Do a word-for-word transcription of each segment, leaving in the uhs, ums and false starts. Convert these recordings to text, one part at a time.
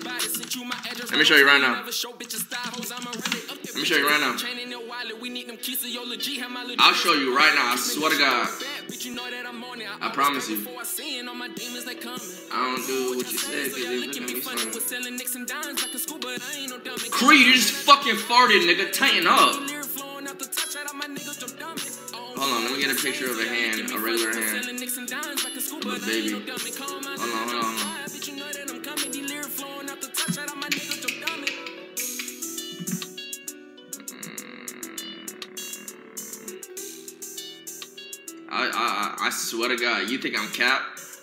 Let me show you right now. Let me show you right now. I'll show you right now. I swear to God. I promise you. I don't do what you said because they look at me funny. Creed, you just fucking farted, nigga. Tighten up. Hold on, let me get a picture of a hand, a regular hand. Of a baby. Hold on, hold on, hold on. I, I, I swear to God, you think I'm cap?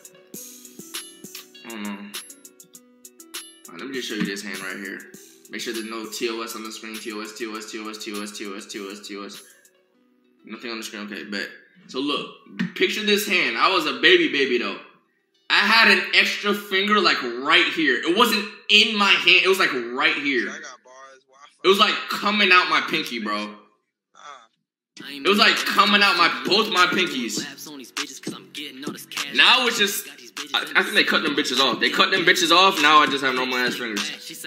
I don't know. Right, let me just show you this hand right here. Make sure there's no T O S on the screen. T O S, T O S, T O S, T O S, T O S, T O S, T O S. Nothing on the screen. Okay, bet. So look, picture this hand. I was a baby baby though. I had an extra finger like right here. It wasn't in my hand. It was like right here. It was like coming out my pinky, bro. It was like coming out my both my pinkies. Now it's just I, I think they cut them bitches off. They cut them bitches off. Now I just have normal ass fingers.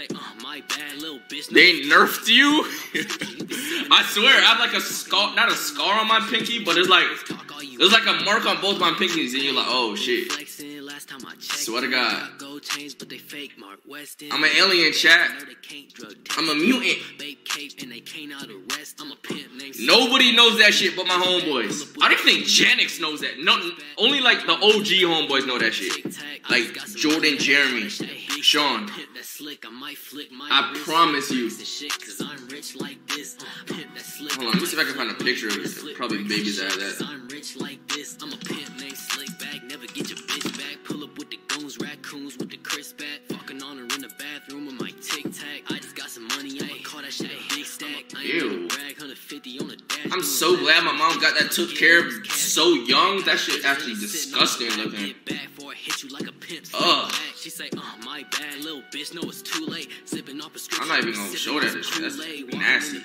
They nerfed you. I swear, I have like a scar, not a scar on my pinky, but it's like there's like a mark on both my pinkies, and you're like, oh shit. Swear to God. I'm an alien, chat. I'm a mutant. Nobody knows that shit but my homeboys. I don't think Janix knows that. No, only like the O G homeboys know that shit. Like Jordan, Jeremy, Sean. I promise you. Hold on, let me see if I can find a picture of it. Probably babies that have that. Ew. I'm so glad my mom got that took care of so young. That shit actually disgusting looking. Ugh. I'm not even gonna show that shit. That's nasty.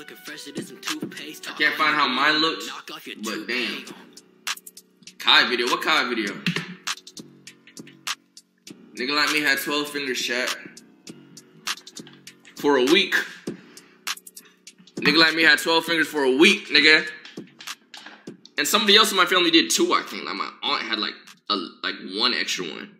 I can't find how mine looks, but damn. Kai video. What Kai video? Nigga like me had twelve fingers, chat. For a week. Nigga like me had twelve fingers for a week, nigga. And somebody else in my family did too, I think. Like my aunt had like a like one extra one.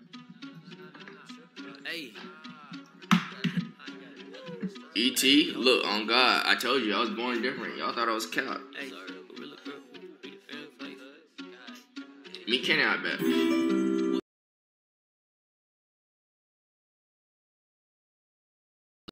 E T, look, on God, I told you I was born different. Y'all thought I was cap. Me, Kenny, I bet.